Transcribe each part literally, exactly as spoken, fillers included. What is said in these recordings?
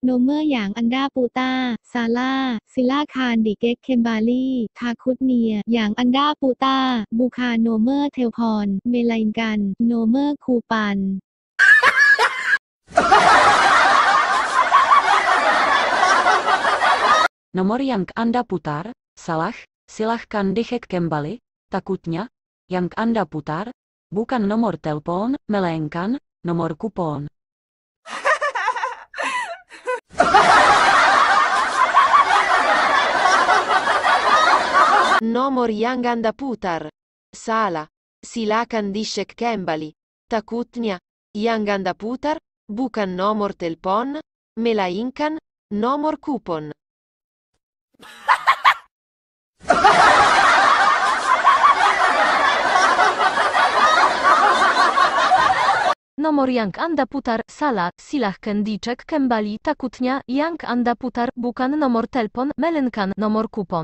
Nomor yang Anda putar, salah. Silakan dicek kembali. Takutnya yang Anda putar bukan nomor telepon, melainkan nomor kupon. Nomor yang Anda putar salah. Silahkan dicek kembali. Takutnya yang Anda putar bukan nomor telepon, melainkan nomor kupon. Nomor yang Anda putar salah. Silakan dicek kembali. Takutnya yang Anda putar bukan nomor telepon, melainkan nomor kupon. Nomor yang Anda putar salah. Silahkan dicek kembali. Takutnya yang Anda putar bukan nomor telepon, melainkan nomor kupon.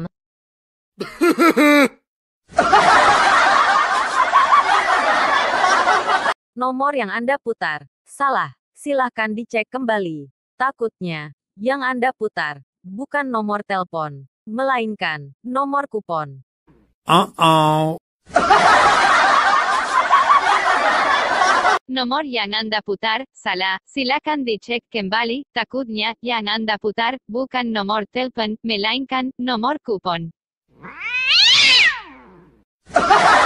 Nomor yang Anda putar salah. Silahkan dicek kembali. Takutnya yang Anda putar bukan nomor telepon, melainkan nomor kupon. Uh-oh. Nomor yang Anda putar salah. Silakan dicek kembali. Takutnya yang Anda putar bukan nomor telepon, melainkan nomor kupon.